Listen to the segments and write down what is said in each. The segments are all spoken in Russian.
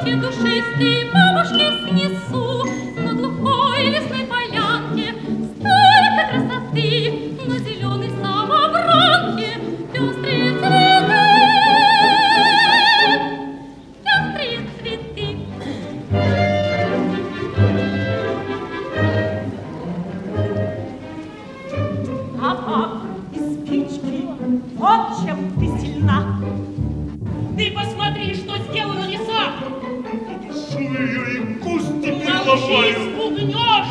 платье душистые бабушке снесу. На глухой лесной полянке столько красоты, на зеленой самобранке пестрые цветы, пестрые цветы. Ага, из спички, вот чем ты сильна. Ты посмотри, что сделано в лесах. Душу ее и куст теперь Молчи, ломаю. спугнешь.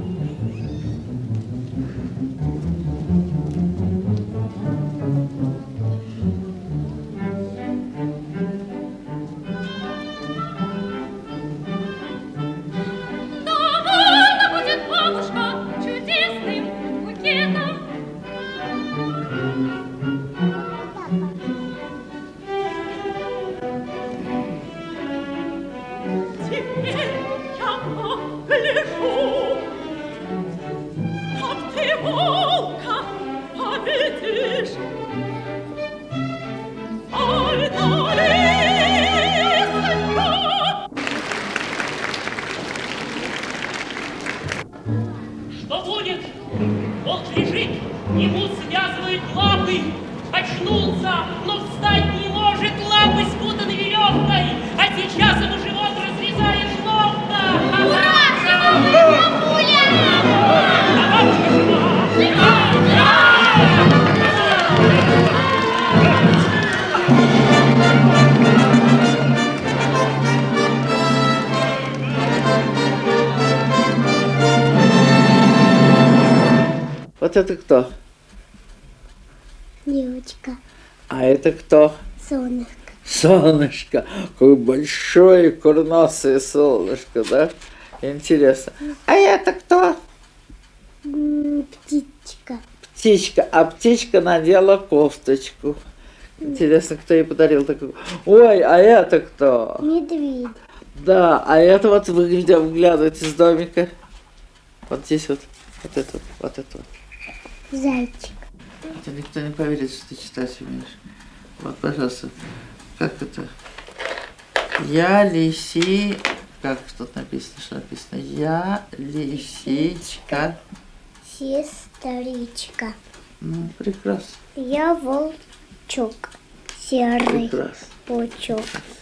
Довольно будет бабушка чудесным букетом. Теперь я погляжу, как ты волка победишь. Ай, да, лисонька! Что будет? Волк лежит, ему связывают лапы. Очнулся, но встать не может, лапы спутаны веревкой. А сейчас ему живот разрезает жлобка. Бабуля! А бабушка жива. Вот это кто? Девочка, А это кто? солнышко, Солнышко. Какое большое курносое солнышко, да? Интересно. А это кто? птичка, Птичка. А птичка надела кофточку. Интересно, кто ей подарил такую? Ой, а это кто? медведь, Да, а это вот вы где выглядывает из домика? Вот здесь вот. Вот это вот. Вот это вот. зайчик, Это никто не поверит, что ты читать умеешь. Вот, пожалуйста. Как это? Я лиси... Как тут написано? Что написано? Я лисичка. сестричка, Ну, прекрасно. я волчок, серый Прекрасно. пучок,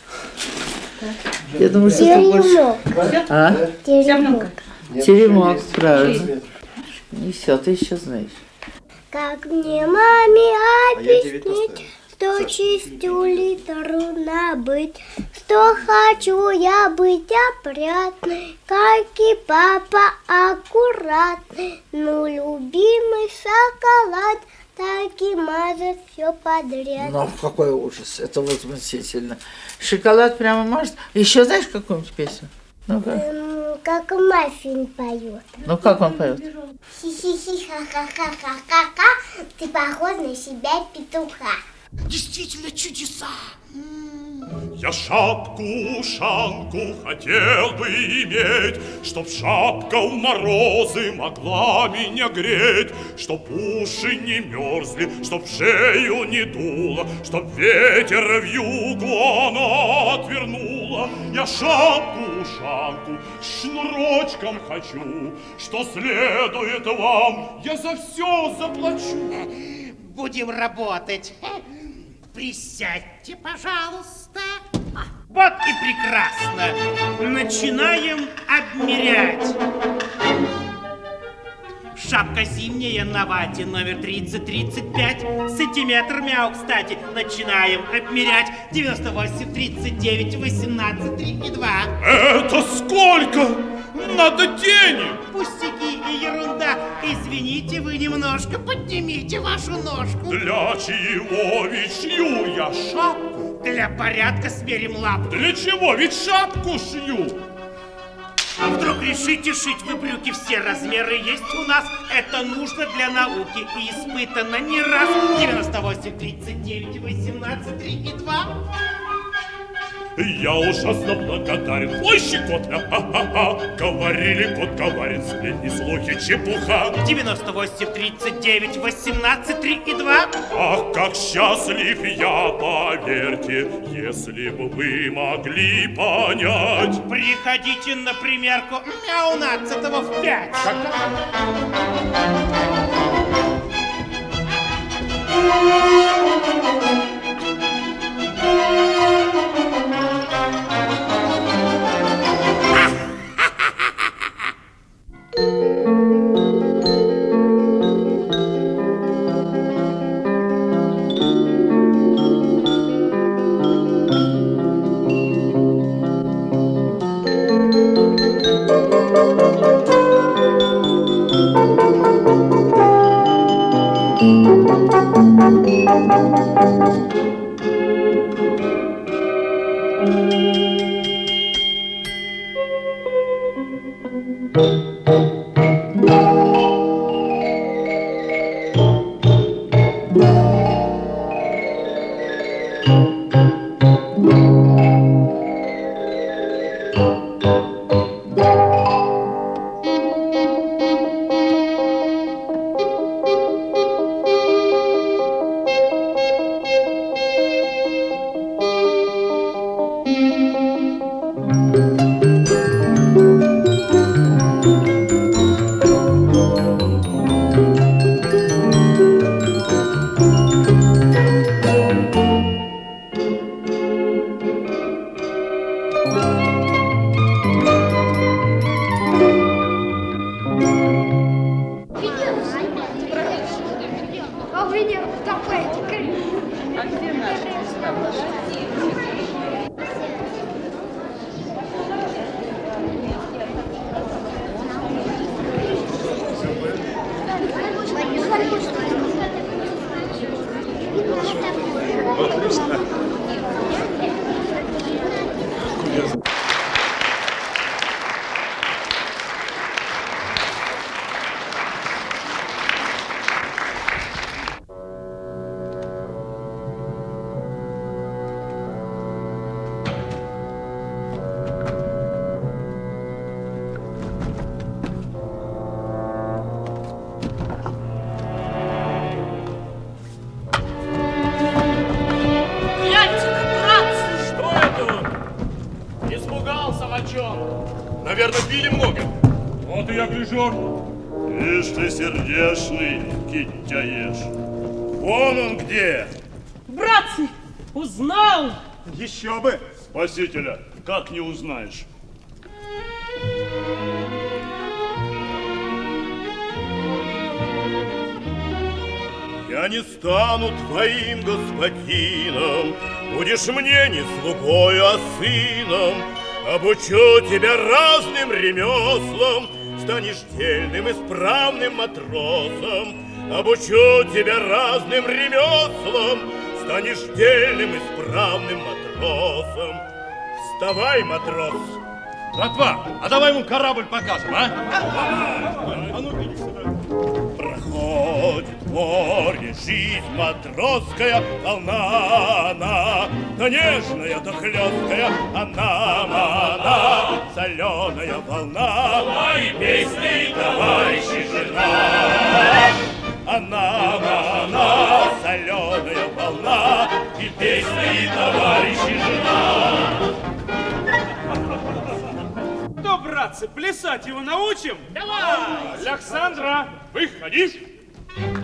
Я думаю, что ты больше... теремок, А? теремок. Теремок, правильно. И все, ты еще знаешь. Как мне маме А я 9 объяснить, поставил. что чистюлей трудно быть, что хочу я быть опрятной, как и папа аккуратный, ну любимый шоколад, так и мажет все подряд. Ну, какой ужас, это возмутительно. Шоколад прямо мажет. Еще знаешь какую-нибудь песню? Ну-ка. Как маффин поет. Ну, как он поет? Хи-хи-хи, ха-ха-ха-ха-ха-ха, ты похож на себя петуха. Действительно чудеса. Я шапку-ушанку хотел бы иметь, чтоб шапка в морозы могла меня греть, чтоб уши не мерзли, чтоб шею не дуло, чтоб ветер в югу она отвернула. Я шапку-ушанку шнурочком хочу, что следует вам, я за все заплачу. Будем работать. Присядьте, пожалуйста. Вот и прекрасно. Начинаем обмерять. Шапка зимняя на вате, номер 30-35. Сантиметр мяу, кстати. Начинаем обмерять. 98, 39, 18, 3 и 2. Это сколько? Надо денег. Пустяки и ерунда. Извините, вы немножко поднимите вашу ножку. Для чего ведь шью я шапку? Для порядка смерим лапу. Для чего ведь шапку шью? А вдруг решите шить вы брюки, все размеры есть у нас. Это нужно для науки и испытано не раз. 98, 39, 18, 3 и 2. Я ужасно благодарен. Ой, щекотно, ха-ха-ха. Говорили, кот говорит, сплетни, слухи, чепуха. 98, 39, 18, 3 и 2. Ах, как счастлив я, поверьте, если бы вы могли понять. Приходите на примерку мяунацатого в 5. Наверное, пили много. Вот и я гляжу. Ишь ты, сердечный, китяешь. Вон он где. Братцы, узнал. Еще бы. Спасителя, как не узнаешь? Я не стану твоим господином, будешь мне не слугою, а сыном. Обучу тебя разным ремеслам, станешь дельным и справным матросом. Обучу тебя разным ремеслам, станешь дельным и справным матросом. Вставай, матрос. Братва, а давай ему корабль покажем, а? А ну, иди сюда. Проходит море, жизнь матросская, волна она, то нежная, то хлесткая, она, соленая волна, мои песни, товарищи, жена. Она, соленая волна, и песни, товарищи, жена. Ну, братцы, плясать его научим? Давай! Александра, выходи.